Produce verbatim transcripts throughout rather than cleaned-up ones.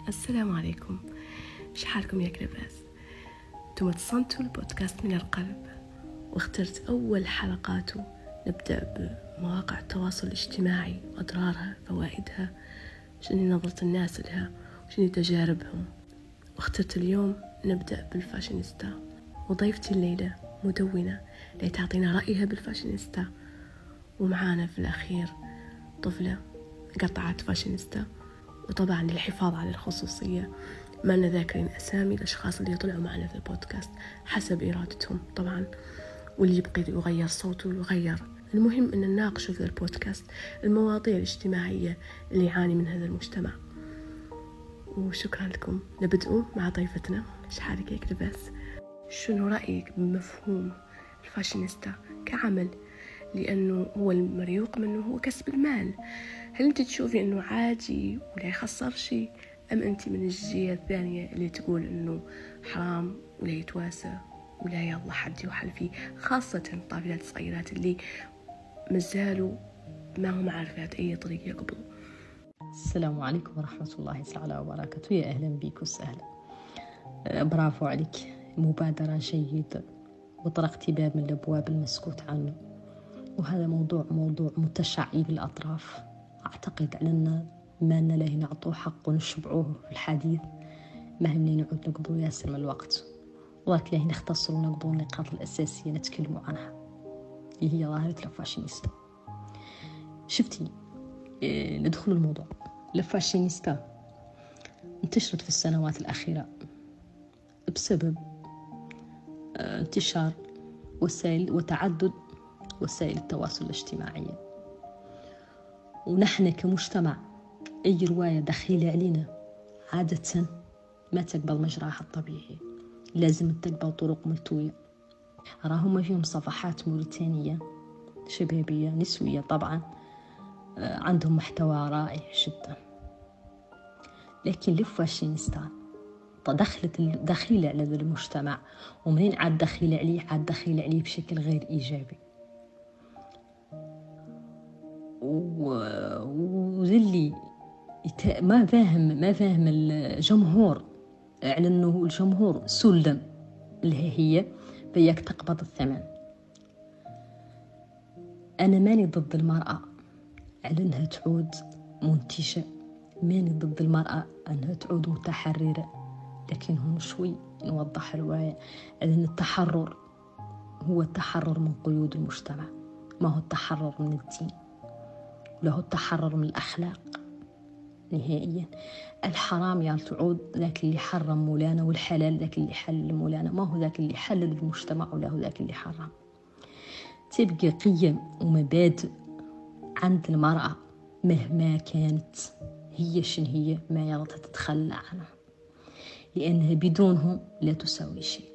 السلام عليكم، شحالكم يا كلباس؟ انتم تصنتوا البودكاست من القلب، واخترت أول حلقاته نبدأ بمواقع التواصل الاجتماعي وأضرارها فوائدها، شنو نظرة الناس لها وشنو تجاربهم. واخترت اليوم نبدأ بالفاشينيستا، وضيفتي الليلة مدونة لتعطينا رأيها بالفاشينيستا، ومعانا في الأخير طفلة قطعت فاشينيستا. وطبعا للحفاظ على الخصوصية ما لنا ذاكرين أسامي الأشخاص اللي يطلعوا معنا في البودكاست حسب إرادتهم طبعا، واللي يبقى يغير صوته يغير. المهم أن نناقش في البودكاست المواضيع الاجتماعية اللي يعاني من هذا المجتمع. وشكرا لكم. نبدأ مع ضيفتنا. شحالك يا كلباس؟ شنو رأيك بمفهوم الفاشينيستا كعمل؟ لأنه هو المريوق منه هو كسب المال. هل أنت تشوفي أنه عادي ولا يخسر شيء، أم أنت من الجهة الثانية اللي تقول أنه حرام ولا يتواسى ولا يلا حد يوحل فيه، خاصة الطفلات الصغيرات اللي مازالوا ما هم عارفات أي طريق يقبلوا؟ السلام عليكم ورحمة الله تعالى وبركاته. يا أهلا بك وسهلا. برافو عليك، مبادرة جيدة وطرقتي باب من الأبواب المسكوت عنه. وهذا موضوع موضوع متشعب الأطراف. أعتقد أننا ما لنا له نعطوه حق ونشبعوه في الحديث، ما همني نعود نقضوا ياسر من الوقت، ولكن له نختصر ونقضوا النقاط الأساسية نتكلم عنها اللي هي ظاهرة الفاشينيستا. شفتي، إيه ندخل الموضوع. الفاشينيستا انتشرت في السنوات الأخيرة بسبب انتشار وسائل وتعدد وسائل التواصل الاجتماعي، ونحن كمجتمع أي رواية دخيلة علينا عادة ما تقبل مجراها الطبيعي، لازم تقبل طرق ملتوية. راهم فيهم صفحات موريتانية شبابية نسوية طبعا، عندهم محتوى رائع جدا، لكن الفاشينيستا دخلت دخيلة على المجتمع، ومنين عاد دخيلة عليه عاد دخيلة عليه بشكل غير إيجابي. وذلي ما فاهم ما فاهم الجمهور على أنه الجمهور سلم اللي هي بيك تقبض الثمن. أنا ماني ضد المرأة على أنها تعود منتجة، ماني ضد المرأة أنها تعود متحررة، لكن هون شوي نوضح رواية على أن التحرر هو التحرر من قيود المجتمع، ما هو التحرر من الدين ولا هو التحرر من الأخلاق نهائيا. الحرام يا تعود ذاك اللي حرم مولانا، والحلال ذاك اللي حلل مولانا، ما هو ذاك اللي حلل المجتمع ولا هو ذاك اللي حرم. تبقى قيم ومبادئ عند المرأة مهما كانت هي شن هي، ما يرضى تتخلى عنها، لأنها بدونهم لا تساوي شيء.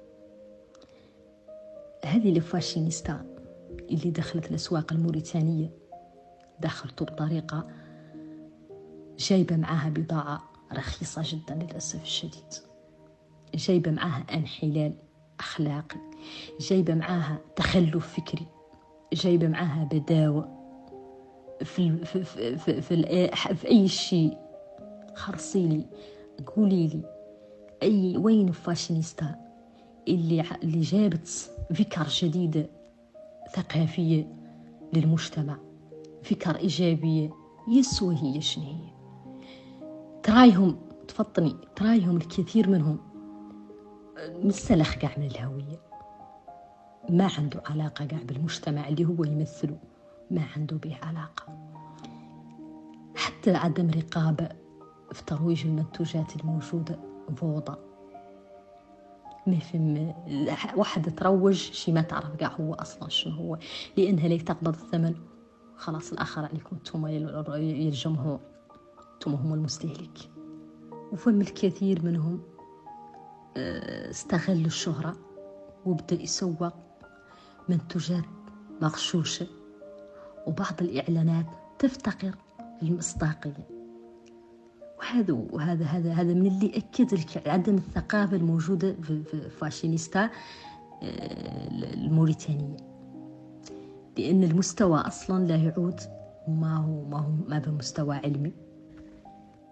هذه الفاشينيستا اللي دخلت الأسواق الموريتانية دخلت بطريقة جايبة معها بضاعة رخيصة جدا للأسف الشديد، جايبة معها انحلال أخلاقي، جايبة معها تخلف فكري، جايبة معها بداوة في, في, في, في, في, في أي شيء. خرصيلي قولي لي أي وين الفاشينيستا اللي اللي جابت فكر جديدة ثقافية للمجتمع، فكر إيجابية يسوى هي شنو هي؟ ترايهم تفطني ترايهم الكثير منهم مستلخ قاع من الهوية، ما عنده علاقة قاع بالمجتمع اللي هو يمثله، ما عنده به علاقة. حتى عدم رقابة في ترويج المنتوجات الموجودة فوضى. ما فهم واحد تروج شي ما تعرف قاع هو أصلا شنو هو، لأنها لي تقبض الثمن. خلاص الآخر عليكم انتم يا الجمهور، انتم هم المستهلك. وفهم الكثير منهم استغلوا الشهرة وبدأ يسوق منتوجات مغشوشة، وبعض الإعلانات تفتقر المصداقية. وهذا وهذا هذا هذا من اللي أكد لك عدم الثقافة الموجودة في فاشينيستا الموريتانية، لأن المستوى أصلا لا يعود ما هو ما هو ما بمستوى علمي،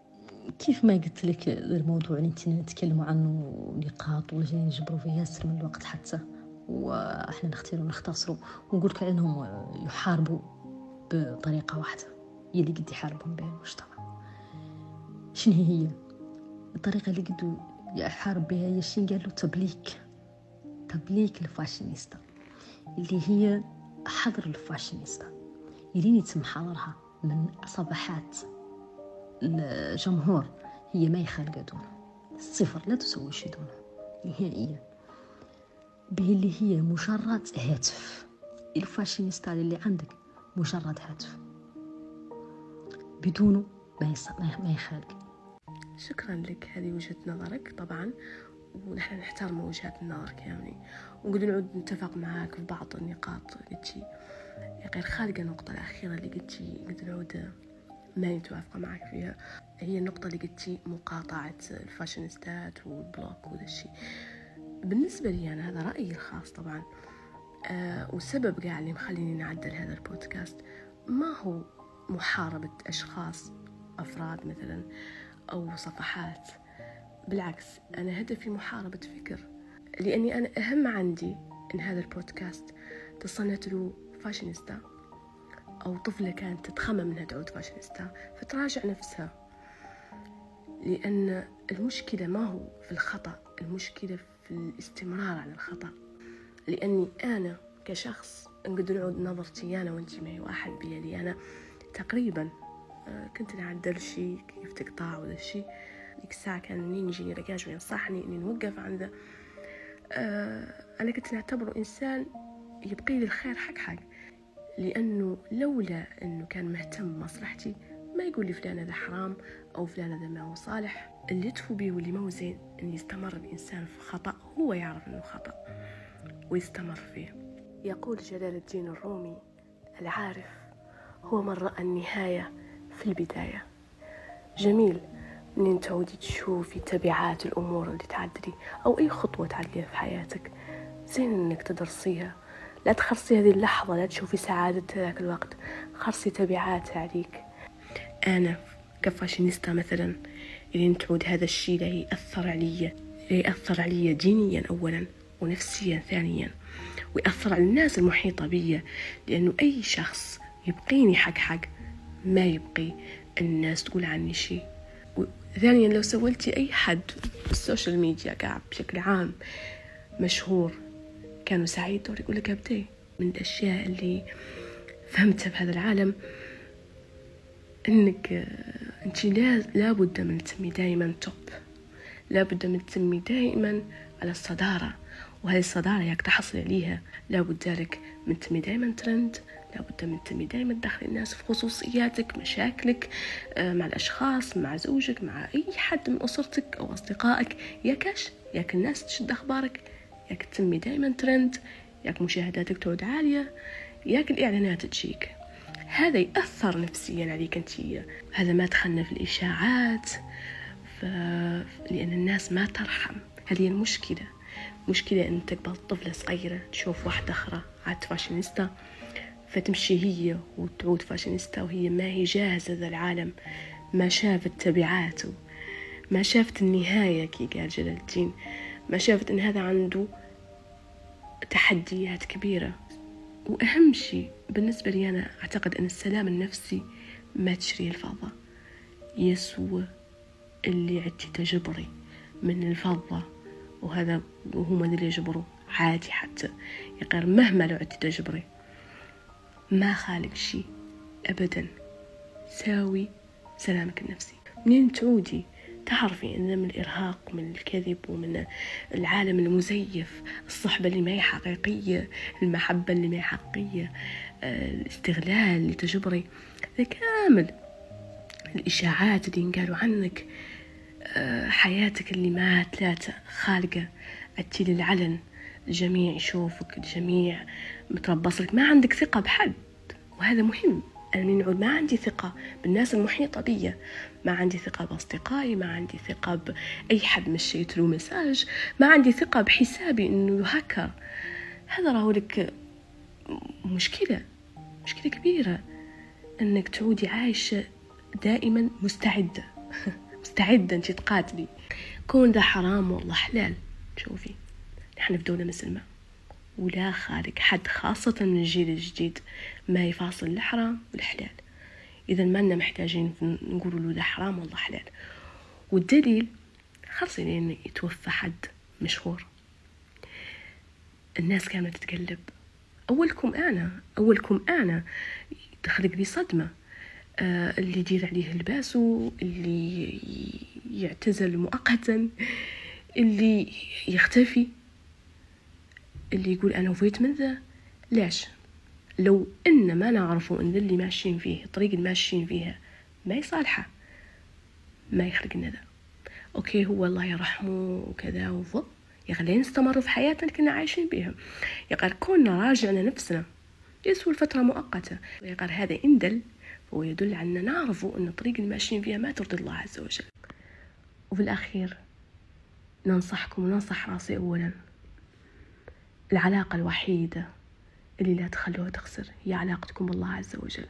كيف ما قلت لك الموضوع اللي انت نتكلموا عنه نقاط ولا جاي نجبروا فيه ياسر من الوقت حتى واحنا نختاروا نختصروا ونقول لك انهم يحاربوا بطريقه واحده هي اللي قد يحاربهم بها المجتمع. شنو هي الطريقه اللي قد يحارب بها؟ هي شنو قالوا؟ تبليك تبليك الفاشينيستا، اللي هي حظر الفاشينيستا اللي يتم حظرها من صفحات الجمهور. هي ما يخلق دونه صفر، لا تسوي شي دونه نهائيا، به اللي هي مجرد هاتف. الفاشينيستا اللي عندك مجرد هاتف، بدونه ما ما يخلق. شكرا لك، هذه وجهة نظرك طبعا، ونحن نحترم وجهات النظر كاملين، ونقول نعود نتفق معاك في بعض النقاط قلتي. غير خارجة النقطة الأخيرة اللي قلتي قد نعود ما متوافقة معك فيها، هي النقطة اللي قلتي مقاطعة الفاشينيستات والبلوك وهذا الشيء. بالنسبة لي أنا هذا رأيي الخاص طبعا، آه والسبب قاعد اللي مخليني نعدل هذا البودكاست ما هو محاربة أشخاص أفراد مثلا أو صفحات، بالعكس أنا هدفي محاربة فكر، لأني أنا أهم عندي إن هذا البودكاست تصنت له فاشينيستا أو طفلة كانت تتخمم منها تعود فاشينيستا فتراجع نفسها، لأن المشكلة ما هو في الخطأ، المشكلة في الاستمرار على الخطأ. لأني أنا كشخص نقدر نعود نظرتي أنا وانتي معي واحد بيا، لي أنا تقريبا كنت نعدل شيء كيف تقطع ولا شيء، ديك الساعة كان منين يجيني رجاج وينصحني إني نوقف عن ذا. أه أنا كنت نعتبره إنسان يبقي لي الخير حق حق، لأنه لولا أنه كان مهتم بمصلحتي ما يقول لي فلان هذا حرام أو فلان هذا ما هو صالح. اللي يدفو بيه واللي مو زين أن يستمر الإنسان في خطأ هو يعرف أنه خطأ ويستمر فيه. يقول جلال الدين الرومي: العارف هو من رأى النهاية في البداية. جميل أن تعودي تشوفي تبعات الأمور اللي تعدلي أو أي خطوة تعدليها في حياتك، زين أنك تدرسيها، لا تخرصي هذه اللحظة، لا تشوفي سعادة ذاك الوقت، خرصي تبعاتها عليك. أنا كفاشينيستا مثلا اللي تعود هذا الشيء لا يأثر علي يأثر علي دينيا أولا ونفسيا ثانيا، ويأثر على الناس المحيطة بي، لأنه أي شخص يبقيني حق حق ما يبقي الناس تقول عني شيء. ثانيا لو سولتي أي حد في السوشيال ميديا قاعد بشكل عام مشهور كانوا سعيد دور يقول لك أبدي من الأشياء اللي فهمتها بهذا العالم إنك أنت لابد من تسمي دائما توب، لابد من تسمي دائما على الصدارة، وهذه الصدارة ياك تحصل عليها لابد ذلك من تسمي دائما ترند، لابد من تسمي دائما تدخل الناس في خصوصياتك، مشاكلك مع الأشخاص، مع زوجك، مع أي حد من أسرتك أو أصدقائك، ياكش ياك الناس تشد أخبارك، ياك تسمي دائما ترند، ياك مشاهداتك تعود عالية، ياك الإعلانات تجيك. هذا يأثر نفسيا عليك أنت. هذا ما دخلنا في الإشاعات، ف... لأن الناس ما ترحم. هذه المشكلة، مشكلة أن تقبل طفلة صغيرة تشوف واحدة أخرى عاد فاشينيستا فتمشي هي وتعود فاشينيستا وهي ما هي جاهزة ذا العالم، ما شافت تبعاته، ما شافت النهاية كي قال جلال الدين، ما شافت أن هذا عنده تحديات كبيرة. وأهم شيء بالنسبة لي أنا أعتقد أن السلام النفسي ما تشري الفضة، يسوى اللي عدتي تجبري من الفضة، وهذا وهم اللي يجبروا عادي، حتى يقر مهما لو عدتي تجبري ما خالق شيء أبدا ساوي سلامك النفسي. منين تعودي تعرفي أن من الإرهاق ومن الكذب ومن العالم المزيف، الصحبة اللي ما هي حقيقية، المحبة اللي ما هي حقيقية، الاستغلال اللي تجبري، ذا كامل الإشاعات اللي ينقالوا عنك، حياتك اللي ما ثلاثة خالقة عدتي للعلن، الجميع يشوفك، الجميع متربص لك، ما عندك ثقة بحد. وهذا مهم. أنا من نعود ما عندي ثقة بالناس المحيطة بي، ما عندي ثقة بأصدقائي، ما عندي ثقة بأي حد مشيت له مساج، ما عندي ثقة بحسابي إنه يهكر. هذا راهو لك مشكلة مشكلة كبيرة، أنك تعودي عايشة دائما مستعدة مستعدة انت تقاتلي. كون ذا حرام والله حلال. شوفي نحن في دولة مسلمة ولا خالق حد خاصة من الجيل الجديد ما يفاصل الحرام والحلال. إذا ما لنا محتاجين نقول له ذا حرام والله حلال. والدليل خلصي لين يتوفى حد مشهور الناس كانت تتقلب أولكم أنا أولكم أنا تخلق لي صدمة. آه اللي يدير عليه لباسه، اللي يعتزل مؤقتا، اللي يختفي، اللي يقول أنا وفيت من ذا. ليش؟ لو إن ما نعرفوا إن اللي ماشيين فيه الطريق اللي ماشيين فيها ما يصالحه ما يخلق لنا ذا. أوكي هو الله يرحمه وكذا وفو يخلينا نستمر في حياتنا كنا عايشين بها. يقال كنا راجعنا نفسنا يسوي الفترة مؤقتة. يقال هذا إن دل فهو يدل على أن نعرفوا أن الطريق اللي ماشيين فيها ما ترضي الله عز وجل. وفي الأخير ننصحكم وننصح راسي أولا، العلاقة الوحيدة اللي لا تخلوها تخسر هي علاقتكم بالله عز وجل.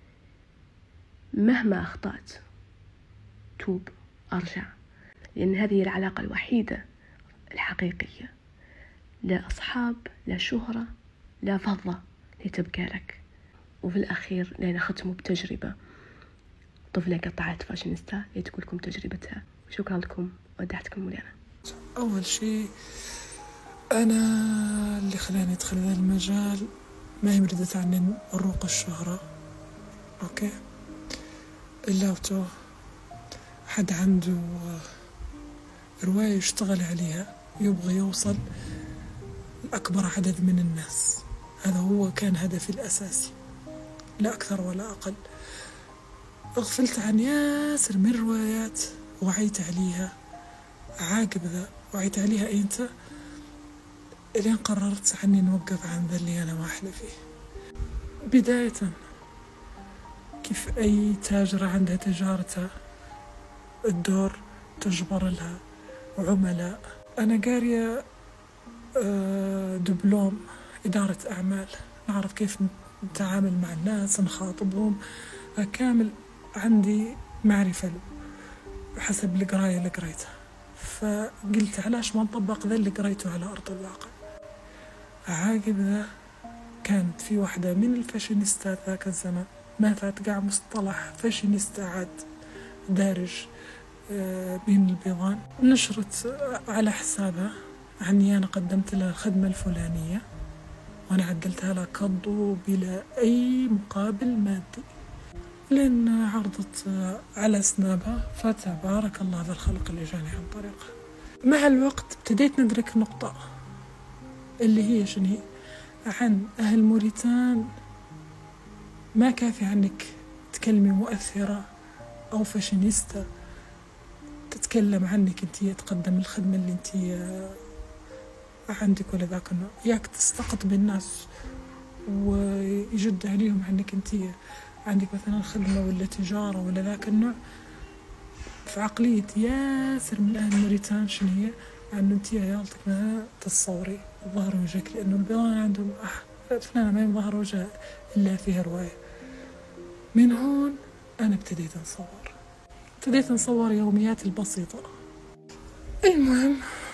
مهما أخطأت توب أرجع، لأن هذه العلاقة الوحيدة الحقيقية. لا أصحاب، لا شهرة، لا فضة لتبقى لك. وفي الأخير لأن ختموا بتجربة طفلة قطعت فاشينيستا لتقولكم تجربتها. شكرا لكم ودعتكم مولانا. أول شيء أنا اللي خلاني أدخل هذا المجال ما هي مردت عني الروق الشهرة. أوكي إلا وتو حد عنده رواية يشتغل عليها يبغى يوصل لأكبر عدد من الناس، هذا هو كان هدفي الأساسي لا أكثر ولا أقل. أغفلت عن ياسر من روايات وعيت عليها عاقب ذا وعيت عليها إنت إلين قررت عني نوقف عن ذا اللي أنا واحلة فيه. بداية كيف أي تاجرة عندها تجارتها الدور تجبر لها عملاء. أنا قارية دبلوم إدارة أعمال، نعرف كيف نتعامل مع الناس نخاطبهم كامل، عندي معرفة له حسب القراية اللي قريتها. فقلت علاش ما نطبق ذا اللي قريته على أرض الواقع. عاقب ذا كانت في واحدة من الفاشينيستات ذاك الزمن ما فاتقع مصطلح فاشينيستا عاد دارج بين البيضان، نشرت على حسابها عني أنا قدمت لها الخدمة الفلانية وأنا عدلتها لها كضو بلا أي مقابل مادي، لأن عرضت على سنابها فتبارك الله ذا الخلق اللي جاني عن طريقها. مع الوقت ابتديت ندرك نقطة اللي هي شنو هي، عن أهل موريتان ما كافي عنك تكلمي مؤثرة أو فاشينيستا تتكلم عنك انتي تقدم الخدمة اللي انتي عندك ولا ذاك النوع، ياك تستقط بالناس ويجد عليهم عنك انتي عندك مثلا خدمة ولا تجارة ولا ذاك النوع. في عقلية ياسر من أهل موريتان شنو هي، عنو انتي عيالتك ما تتصوري ظهر وجهك، لأنه البيضان عندهم أح فلانة ما يظهر وجهها إلا فيها رواية. من هون أنا ابتديت نصور ابتديت نصور يومياتي البسيطة. المهم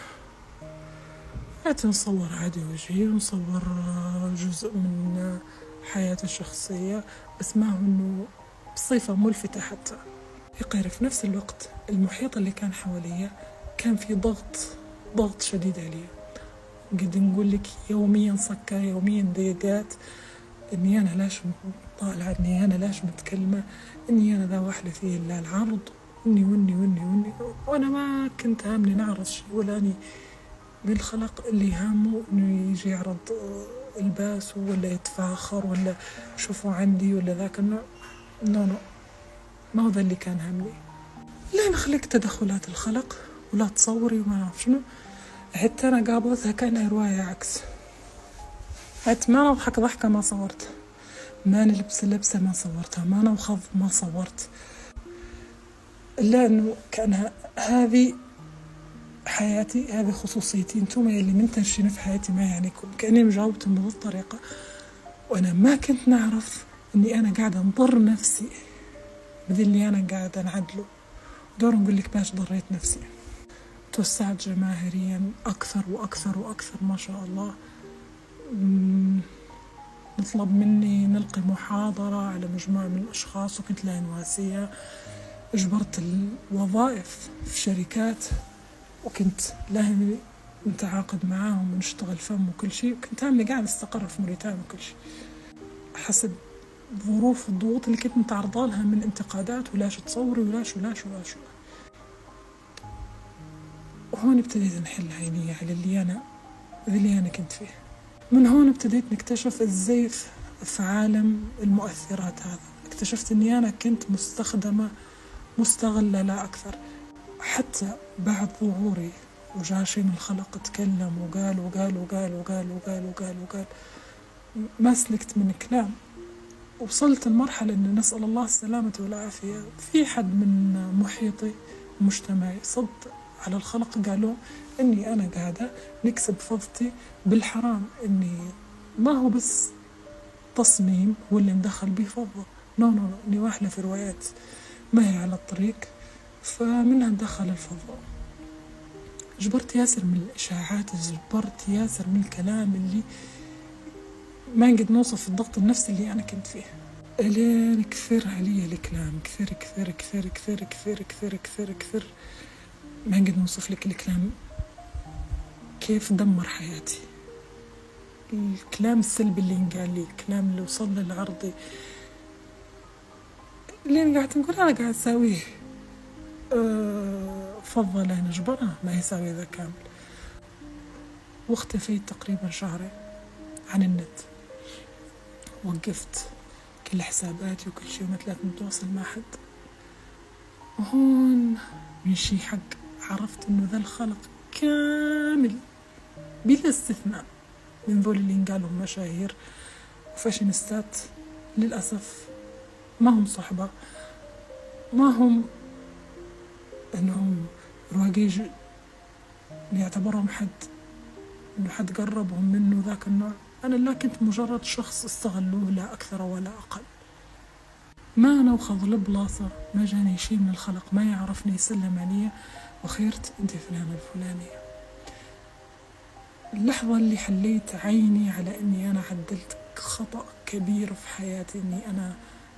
قعدت نصور عادي وجهي ونصور جزء من حياتي الشخصية، بس ما هو إنه بصفة ملفتة حتى. يقير في نفس الوقت المحيط اللي كان حواليا كان في ضغط ضغط شديد عليه. قد نقول لك يوميا سكر، يوميا ضيقات، إني أنا لاش طالعة، إني أنا لاش متكلمة، إني أنا ذا واحدة فيه إلا العرض، إني وإني وإني وإني وأنا ما كنت هامني نعرض شيء ولا أني بالخلق اللي هامه إنه يجي يعرض الباس ولا يتفاخر ولا شوفوا عندي ولا ذاك النوع. نو نو ما هو ذا اللي كان هامني. لين خلقت تدخلات الخلق ولا تصوري وما أعرف شنو، حتى أنا قابلتها كأنها رواية عكس. حتى ما نضحك ضحكة ما صورت، ما نلبس لبسة ما صورتها، ما نوخض ما صورت، إلا أنه كأنها هذه حياتي، هذه خصوصيتي، انتم اللي منتشرين في حياتي ما يعنيكم. كأني مجاوبتهم بهذه الطريقة وأنا ما كنت نعرف أني أنا قاعدة نضر نفسي بذي اللي أنا قاعدة نعدله دور نقول لك باش ضريت نفسي. توسعت جماهيريا أكثر وأكثر وأكثر ما شاء الله. نطلب مني نلقي محاضرة على مجموعة من الأشخاص، وكنت لا نواسية. اجبرت الوظائف في شركات، وكنت لا نتعاقد معاهم ونشتغل فم وكل شيء، وكنت عاملة قاعدة استقر في موريتانيا وكل شيء حسب ظروف الضغوط اللي كنت متعرضة لها من انتقادات ولاش تصوري ولاش ولاش ولاش. وهون ابتديت نحل عيني على اللي أنا اللي أنا كنت فيه. من هون ابتديت نكتشف الزيف في عالم المؤثرات هذا. اكتشفت أني أنا كنت مستخدمة مستغلة لا أكثر. حتى بعد ظهوري وجاء شيء من الخلق تكلم وقال وقال وقال وقال وقال وقال وقال ما سلكت من كلام. وصلت المرحلة أن نسأل الله السلامة والعافية. في حد من محيطي ومجتمعي صد على الخلق قالوا أني أنا قاعدة نكسب فضتي بالحرام، أني ما هو بس تصميم هو اللي مدخل به فضة، نو نو نو أني واحدة في روايات ما هي على الطريق، فمنها ندخل الفضة. جبرت ياسر من الإشاعات، جبرت ياسر من الكلام اللي ما نقدر نوصف الضغط النفسي اللي أنا كنت فيه. الين كثر علي الكلام، كثر كثر كثر كثر كثر كثر كثر كثر ما نقدر نوصف لك الكلام كيف دمر حياتي. الكلام السلبي اللي انقال لي، الكلام اللي وصل للعرضي اللي أنا قاعدة نقول أنا قاعدة أساويه أه فضل أنا جبرها ما يساوي ذا كامل. واختفيت تقريبا شهرين عن النت، وقفت كل حساباتي وكل شيء وما طلعت متواصل مع حد. وهون من شي حق عرفت إنه ذا الخلق كامل بلا استثناء من ذول اللي انقالوا مشاهير وفاشينيستات للأسف ما هم صحبة، ما هم إنهم رواقيج يعتبرهم حد إنه حد قربهم منه ذاك النوع. أنا لا كنت مجرد شخص استغلوه لا أكثر ولا أقل. ما أنا وخذ البلاصة، ما جاني شيء من الخلق، ما يعرفني يسلم علي وخيرت أنت فلانة الفلانية. اللحظة اللي حليت عيني على أني أنا عدلت خطأ كبير في حياتي، أني أنا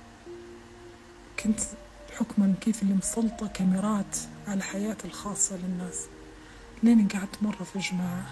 كنت حكما كيف اللي مسلطة كاميرات على حياتي الخاصة للناس. لين قعدت مرة في جماعة،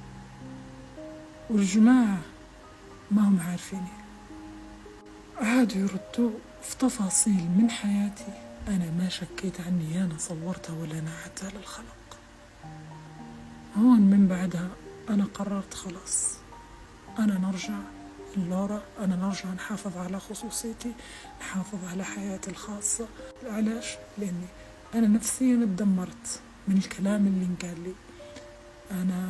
والجماعة ما هم عارفيني، عادوا يردوا في تفاصيل من حياتي أنا ما شكيت عني أنا صورتها ولا نعتها للخلق. هون من بعدها أنا قررت خلاص أنا نرجع اللورا، أنا نرجع نحافظ على خصوصيتي، نحافظ على حياتي الخاصة. علاش؟ لأني أنا نفسيا اتدمرت من الكلام اللي انقال لي. أنا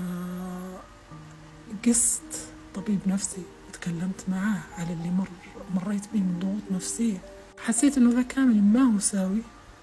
قست طبيب نفسي وتكلمت معاه على اللي مر مريت به من ضغوط نفسية. حسيت إنه ذا كامل ما هو ساوي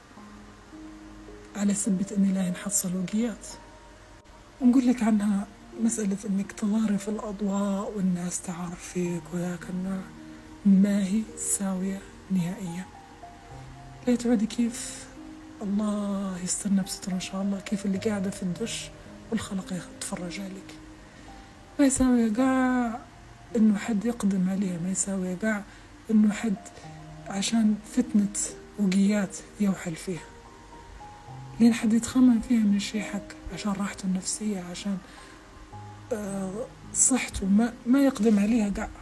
على سبة إني لا ينحصل وقيات. ونقول لك عنها مسألة إنك تظهري في الأضواء والناس تعرف فيك وذاك النوع، ما هي ساوية نهائيا. لا تعودي كيف الله يسترنا بستر إن شاء الله، كيف اللي قاعدة في الدش والخلق يتفرج عليك. ما يساوي قاع إنه حد يقدم عليها، ما يساوي قاع إنه حد عشان فتنة وقيات يوحل فيها، لين حد يتخمم فيها من الشيء حق عشان راحته النفسية، عشان صحته، ما ما يقدم عليها قاع.